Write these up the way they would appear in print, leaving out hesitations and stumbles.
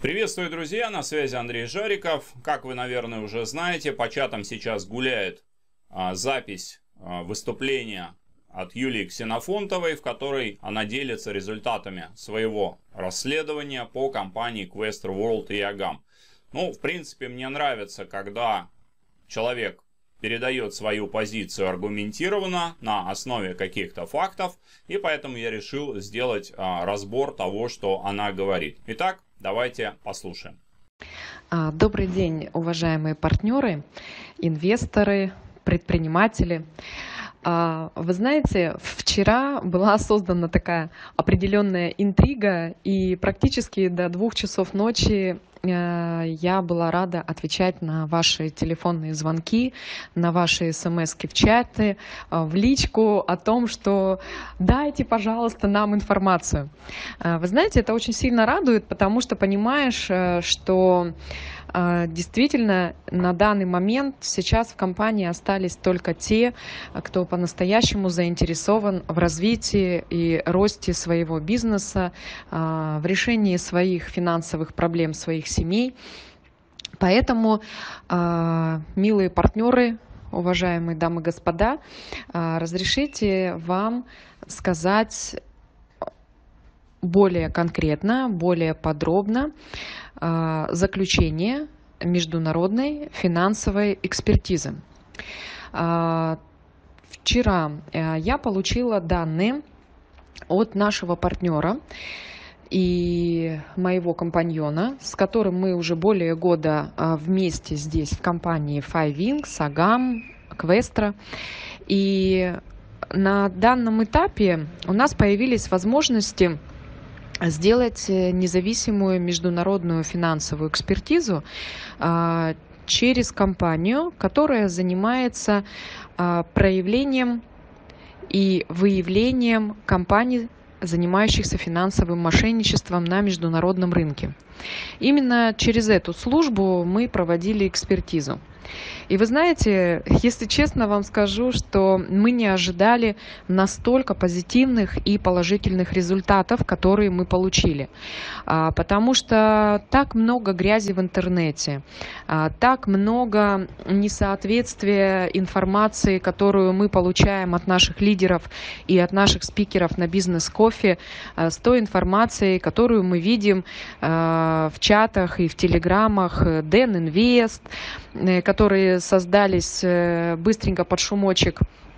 Приветствую, друзья! На связи Андрей Жариков. Как вы, наверное, уже знаете, по чатам сейчас гуляет запись выступления от Юлии Ксенофонтовой, в которой она делится результатами своего расследования по компании Questor World и Agam. Ну, в принципе, мне нравится, когда человек передает свою позицию аргументированно на основе каких-то фактов, и поэтому я решил сделать разбор того, что она говорит. Итак, давайте послушаем. Добрый день, уважаемые партнеры, инвесторы, предприниматели. Вы знаете, вчера была создана такая определенная интрига, и практически до 2 часов ночи я была рада отвечать на ваши телефонные звонки, на ваши смски в чаты, в личку о том, что дайте, пожалуйста, нам информацию. Вы знаете, это очень сильно радует, потому что понимаешь, что действительно на данный момент сейчас в компании остались только те, кто по-настоящему заинтересован в развитии и росте своего бизнеса, в решении своих финансовых проблем своих семей. Поэтому, милые партнеры, уважаемые дамы и господа, разрешите вам сказать более конкретно, более подробно заключение международной финансовой экспертизы. Вчера я получила данные от нашего партнера и моего компаньона, с которым мы уже более года вместе здесь в компании Five Wings, Agam, Questor. И на данном этапе у нас появились возможности сделать независимую международную финансовую экспертизу через компанию, которая занимается проявлением и выявлением компаний, занимающихся финансовым мошенничеством на международном рынке. Именно через эту службу мы проводили экспертизу. И вы знаете, если честно вам скажу, что мы не ожидали настолько позитивных и положительных результатов, которые мы получили. Потому что так много грязи в интернете, так много несоответствия информации, которую мы получаем от наших лидеров и от наших спикеров на бизнес-кофе, с той информацией, которую мы видим в чатах и в телеграммах Дэн Инвест, которые создались быстренько под шумочек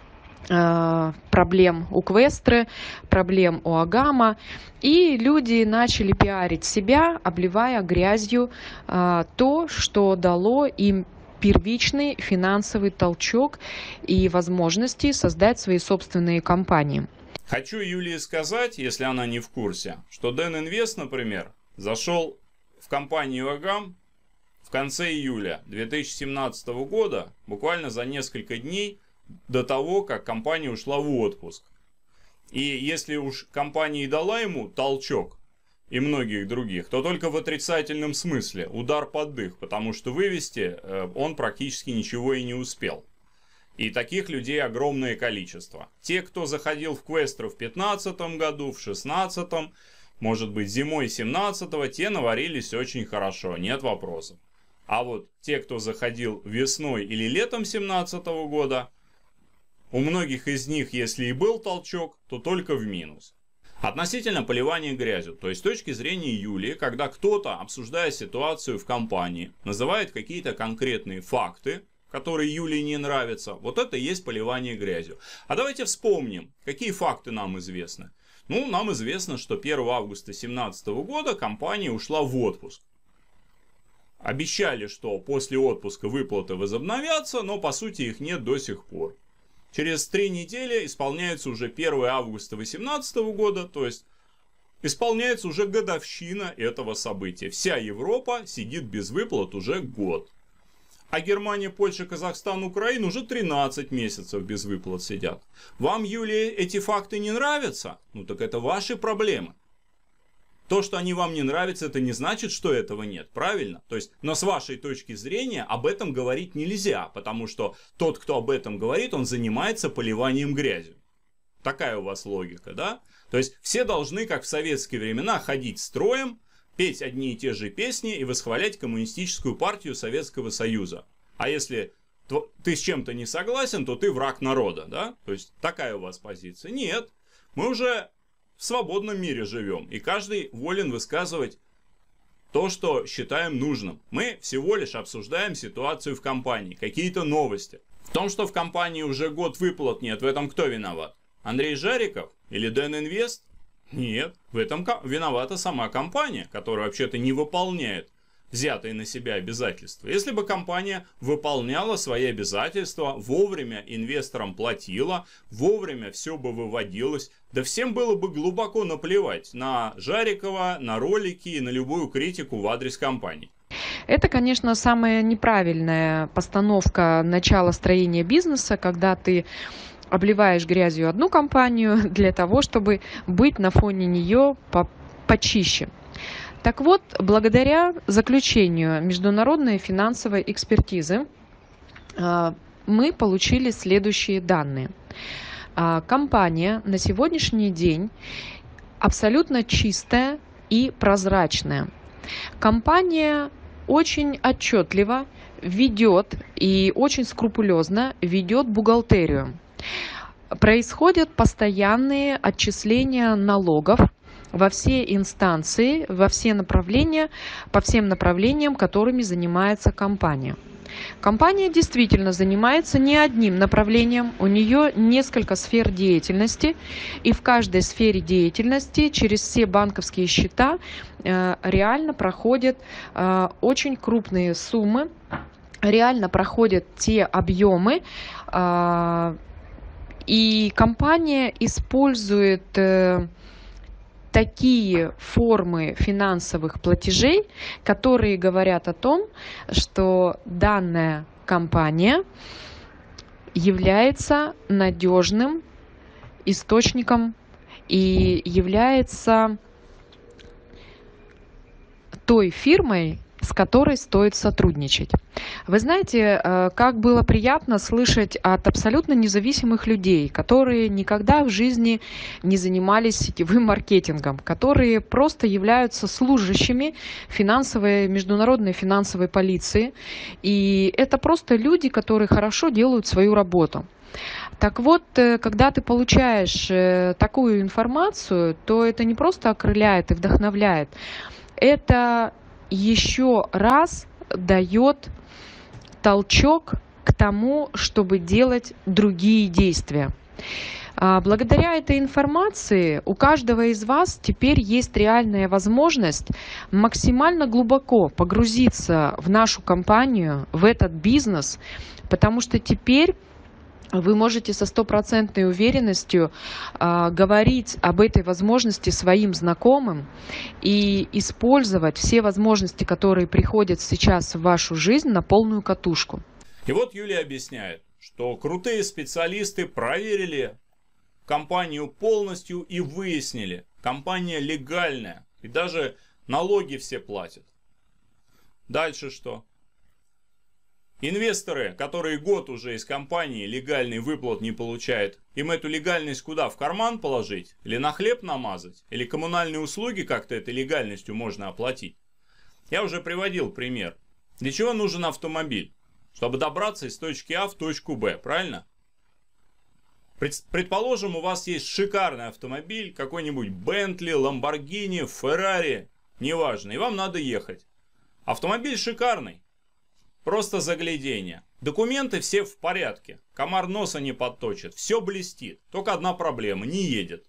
проблем у Questor, проблем у Agam, и люди начали пиарить себя, обливая грязью то, что дало им первичный финансовый толчок и возможности создать свои собственные компании. Хочу Юлии сказать, если она не в курсе, что Дэн Инвест, например, зашел в компанию Agam в конце июля 2017 года, буквально за несколько дней до того, как компания ушла в отпуск. И если уж компания и дала ему толчок, и многих других, то только в отрицательном смысле, удар под дых, потому что вывести он практически ничего и не успел. И таких людей огромное количество. Те, кто заходил в Questor в 2015 году, в 2016, может быть зимой 2017, те наварились очень хорошо, нет вопросов. А вот те, кто заходил весной или летом 2017 года, у многих из них, если и был толчок, то только в минус. Относительно поливания грязью, то есть с точки зрения Юлии, когда кто-то, обсуждая ситуацию в компании, называет какие-то конкретные факты, которые Юлии не нравятся, вот это и есть поливание грязью. А давайте вспомним, какие факты нам известны. Ну, нам известно, что 1 августа 2017 года компания ушла в отпуск. Обещали, что после отпуска выплаты возобновятся, но по сути их нет до сих пор. Через 3 недели исполняется уже 1 августа 2018 года, то есть исполняется уже годовщина этого события. Вся Европа сидит без выплат уже год. А Германия, Польша, Казахстан, Украина уже 13 месяцев без выплат сидят. Вам, Юлия, эти факты не нравятся? Ну так это ваши проблемы. То, что они вам не нравятся, это не значит, что этого нет, правильно? То есть, но с вашей точки зрения об этом говорить нельзя, потому что тот, кто об этом говорит, он занимается поливанием грязью. Такая у вас логика, да? То есть, все должны, как в советские времена, ходить строем, петь одни и те же песни и восхвалять коммунистическую партию Советского Союза. А если ты с чем-то не согласен, то ты враг народа, да? То есть такая у вас позиция. Нет, мы уже в свободном мире живем, и каждый волен высказывать то, что считаем нужным. Мы всего лишь обсуждаем ситуацию в компании, какие-то новости. В том, что в компании уже год выплат нет, в этом кто виноват? Андрей Жариков или Дэн Инвест? Нет, в этом виновата сама компания, которая вообще-то не выполняет взятые на себя обязательства. Если бы компания выполняла свои обязательства, вовремя инвесторам платила, вовремя все бы выводилось, да всем было бы глубоко наплевать на Жарикова, на ролики и на любую критику в адрес компании. Это, конечно, самая неправильная постановка начала строения бизнеса, когда ты обливаешь грязью одну компанию для того, чтобы быть на фоне нее почище. Так вот, благодаря заключению международной финансовой экспертизы мы получили следующие данные. Компания на сегодняшний день абсолютно чистая и прозрачная. Компания очень отчетливо ведет и очень скрупулезно ведет бухгалтерию. Происходят постоянные отчисления налогов во все инстанции, во все направления, по всем направлениям, которыми занимается компания. Компания действительно занимается не одним направлением, у нее несколько сфер деятельности, и в каждой сфере деятельности через все банковские счета реально проходят очень крупные суммы, реально проходят те объемы, и компания использует такие формы финансовых платежей, которые говорят о том, что данная компания является надежным источником и является той фирмой, с которой стоит сотрудничать. Вы знаете, как было приятно слышать от абсолютно независимых людей, которые никогда в жизни не занимались сетевым маркетингом, которые просто являются служащими международной финансовой полиции. И это просто люди, которые хорошо делают свою работу. Так вот, когда ты получаешь такую информацию, то это не просто окрыляет и вдохновляет, это еще раз дает толчок к тому, чтобы делать другие действия. Благодаря этой информации у каждого из вас теперь есть реальная возможность максимально глубоко погрузиться в нашу компанию, в этот бизнес, потому что теперь вы можете со стопроцентной уверенностью говорить об этой возможности своим знакомым и использовать все возможности, которые приходят сейчас в вашу жизнь, на полную катушку. И вот Юлия объясняет, что крутые специалисты проверили компанию полностью и выяснили, компания легальная и даже налоги все платят. Дальше что? Инвесторы, которые год уже из компании легальный выплат не получают, им эту легальность куда? В карман положить? Или на хлеб намазать? Или коммунальные услуги как-то этой легальностью можно оплатить? Я уже приводил пример. Для чего нужен автомобиль? Чтобы добраться из точки А в точку Б, правильно? Предположим, у вас есть шикарный автомобиль, какой-нибудь Бентли, Ламборгини, Феррари, неважно, и вам надо ехать. Автомобиль шикарный. Просто загляденье. Документы все в порядке. Комар носа не подточит. Все блестит. Только одна проблема. Не едет.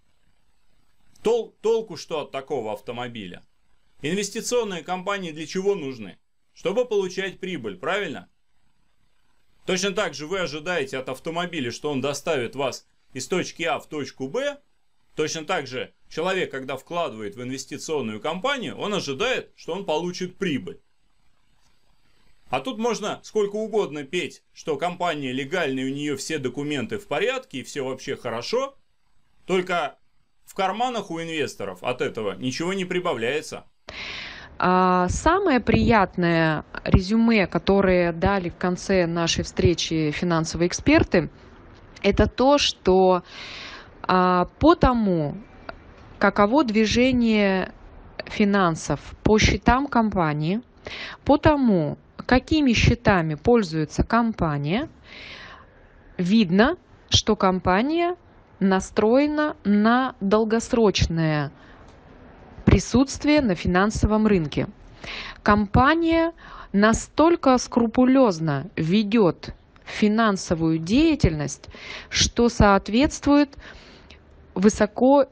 Толку что от такого автомобиля? Инвестиционные компании для чего нужны? Чтобы получать прибыль, правильно? Точно так же вы ожидаете от автомобиля, что он доставит вас из точки А в точку Б. Точно так же человек, когда вкладывает в инвестиционную компанию, он ожидает, что он получит прибыль. А тут можно сколько угодно петь, что компания легальная, у нее все документы в порядке и все вообще хорошо. Только в карманах у инвесторов от этого ничего не прибавляется. Самое приятное резюме, которое дали в конце нашей встречи финансовые эксперты, это то, что по тому, каково движение финансов по счетам компании, по тому, какими счетами пользуется компания, видно, что компания настроена на долгосрочное присутствие на финансовом рынке. Компания настолько скрупулезно ведет финансовую деятельность, что соответствует высокой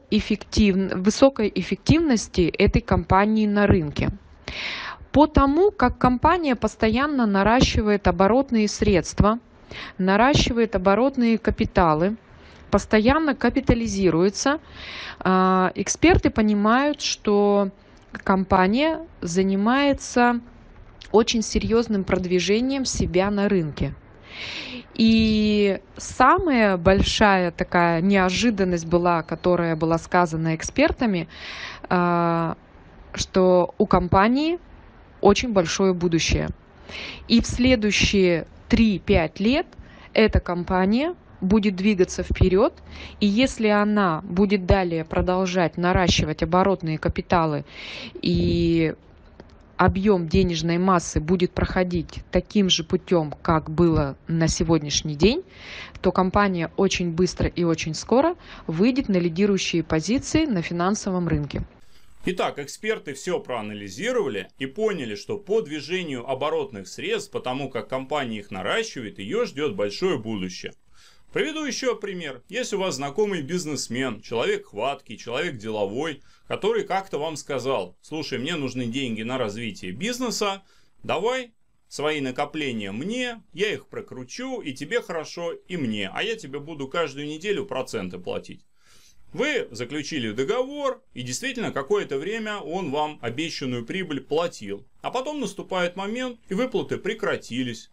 эффективности этой компании на рынке. По тому, как компания постоянно наращивает оборотные средства, наращивает оборотные капиталы, постоянно капитализируется, эксперты понимают, что компания занимается очень серьезным продвижением себя на рынке. И самая большая такая неожиданность была, которая была сказана экспертами, что у компании очень большое будущее. И в следующие 3-5 лет эта компания будет двигаться вперед, и если она будет далее продолжать наращивать оборотные капиталы и объем денежной массы будет проходить таким же путем, как было на сегодняшний день, то компания очень быстро и очень скоро выйдет на лидирующие позиции на финансовом рынке. Итак, эксперты все проанализировали и поняли, что по движению оборотных средств, потому как компания их наращивает, ее ждет большое будущее. Приведу еще пример. Если у вас знакомый бизнесмен, человек хваткий, человек деловой, который как-то вам сказал: слушай, мне нужны деньги на развитие бизнеса, давай свои накопления мне, я их прокручу, и тебе хорошо, и мне, а я тебе буду каждую неделю проценты платить. Вы заключили договор, и действительно какое-то время он вам обещанную прибыль платил. А потом наступает момент, и выплаты прекратились.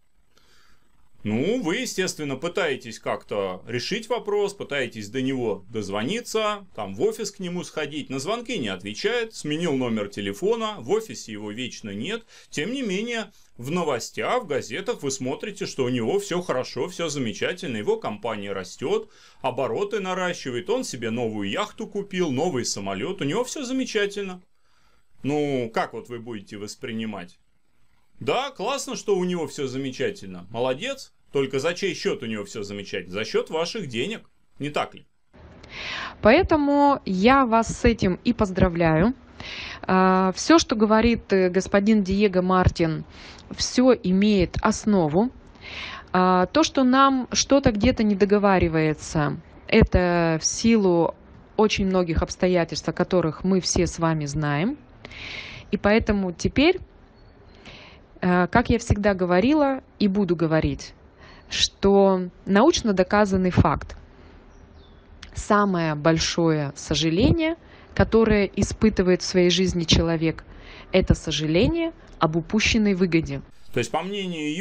Ну, вы, естественно, пытаетесь как-то решить вопрос, пытаетесь до него дозвониться, там в офис к нему сходить, на звонки не отвечает, сменил номер телефона, в офисе его вечно нет. Тем не менее, в новостях, в газетах вы смотрите, что у него все хорошо, все замечательно, его компания растет, обороты наращивает, он себе новую яхту купил, новый самолет, у него все замечательно. Ну, как вот вы будете воспринимать? Да, классно, что у него все замечательно. Молодец. Только за чей счет у него все замечательно? За счет ваших денег. Не так ли? Поэтому я вас с этим и поздравляю. Все, что говорит господин Диего Мартин, все имеет основу. То, что нам что-то где-то не договаривается, это в силу очень многих обстоятельств, о которых мы все с вами знаем. И поэтому теперь, как я всегда говорила и буду говорить, что научно доказанный факт. Самое большое сожаление, которое испытывает в своей жизни человек, это сожаление об упущенной выгоде. То есть, по мнению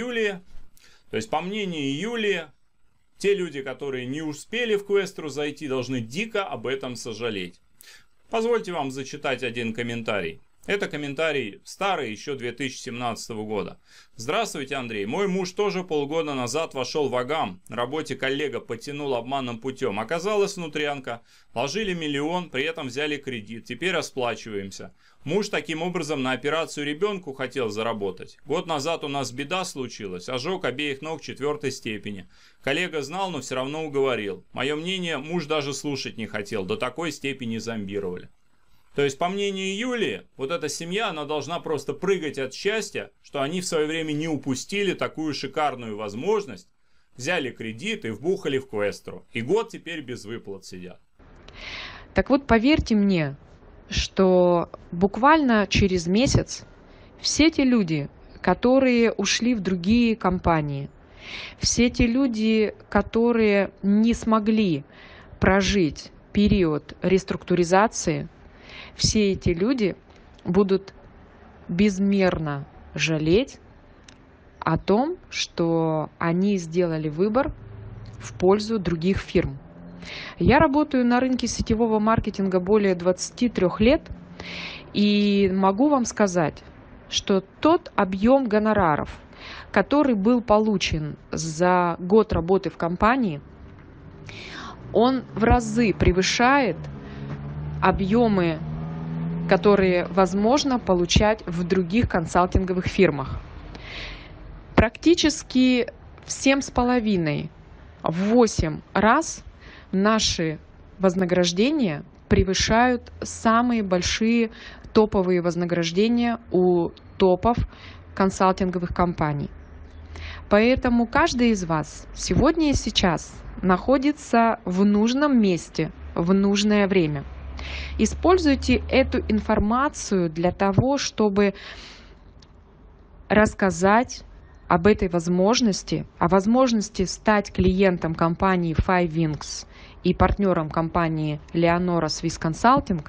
Юлии, те люди, которые не успели в Квестру зайти, должны дико об этом сожалеть. Позвольте вам зачитать один комментарий. Это комментарий старый, еще 2017 года. Здравствуйте, Андрей. Мой муж тоже полгода назад вошел в Агам. На работе коллега потянул обманным путем. Оказалась внутрянка. Вложили 1 000 000, при этом взяли кредит. Теперь расплачиваемся. Муж таким образом на операцию ребенку хотел заработать. Год назад у нас беда случилась. Ожог обеих ног 4-й степени. Коллега знал, но все равно уговорил. Мое мнение, муж даже слушать не хотел. До такой степени зомбировали. То есть, по мнению Юлии, вот эта семья, она должна просто прыгать от счастья, что они в свое время не упустили такую шикарную возможность, взяли кредит и вбухали в Квестру. И год теперь без выплат сидят. Так вот, поверьте мне, что буквально через месяц все те люди, которые ушли в другие компании, все те люди, которые не смогли прожить период реструктуризации, все эти люди будут безмерно жалеть о том, что они сделали выбор в пользу других фирм. Я работаю на рынке сетевого маркетинга более 23 лет и могу вам сказать, что тот объем гонораров, который был получен за год работы в компании, он в разы превышает объемы, которые возможно получать в других консалтинговых фирмах. Практически в 7,5, в 8 раз наши вознаграждения превышают самые большие топовые вознаграждения у топов консалтинговых компаний. Поэтому каждый из вас сегодня и сейчас находится в нужном месте, в нужное время. Используйте эту информацию для того, чтобы рассказать об этой возможности, о возможности стать клиентом компании Five Wings и партнером компании Leonora Swiss Consulting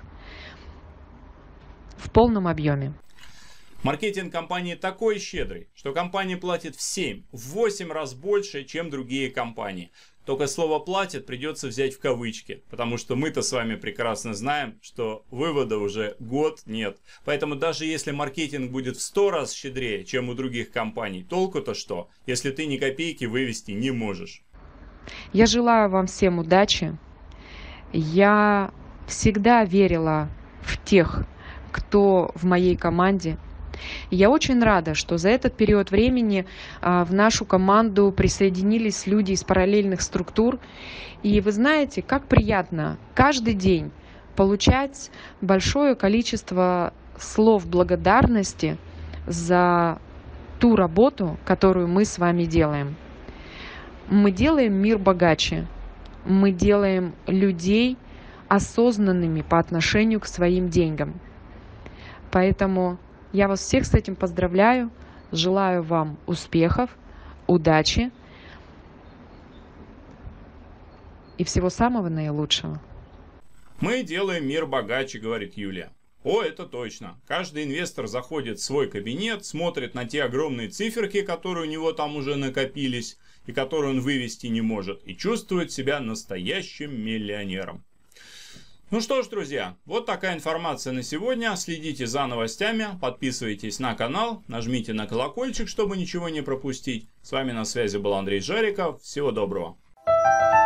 в полном объеме. Маркетинг компании такой щедрый, что компания платит в 7-8 раз больше, чем другие компании. Только слово «платит» придется взять в кавычки, потому что мы-то с вами прекрасно знаем, что вывода уже год нет. Поэтому даже если маркетинг будет в 100 раз щедрее, чем у других компаний, толку-то что, если ты ни копейки вывести не можешь? Я желаю вам всем удачи. Я всегда верила в тех, кто в моей команде. Я очень рада, что за этот период времени в нашу команду присоединились люди из параллельных структур. И вы знаете, как приятно каждый день получать большое количество слов благодарности за ту работу, которую мы с вами делаем. Мы делаем мир богаче. Мы делаем людей осознанными по отношению к своим деньгам. Поэтому я вас всех с этим поздравляю, желаю вам успехов, удачи и всего самого наилучшего. Мы делаем мир богаче, говорит Юлия. О, это точно. Каждый инвестор заходит в свой кабинет, смотрит на те огромные циферки, которые у него там уже накопились и которые он вывести не может, и чувствует себя настоящим миллионером. Ну что ж, друзья, вот такая информация на сегодня. Следите за новостями, подписывайтесь на канал, нажмите на колокольчик, чтобы ничего не пропустить. С вами на связи был Андрей Жариков. Всего доброго.